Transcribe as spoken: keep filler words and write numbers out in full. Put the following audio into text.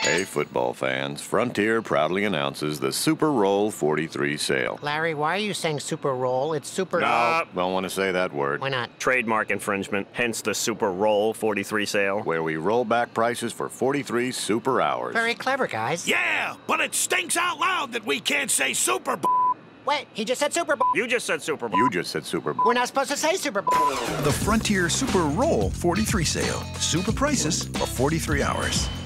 Hey, football fans, Frontier proudly announces the SuperRoll forty-three sale. Larry, why are you saying super roll? It's super... No, don't want to say that word. Why not? Trademark infringement, hence the SuperRoll forty-three sale. Where we roll back prices for forty-three super hours. Very clever, guys. Yeah, but it stinks out loud that we can't say Super Bowl. Wait, he just said Super Bowl. You just said Super Bowl. You just said Super Bowl. We're not supposed to say Super Bowl. The Frontier SuperRoll forty-three sale. Super prices for forty-three hours.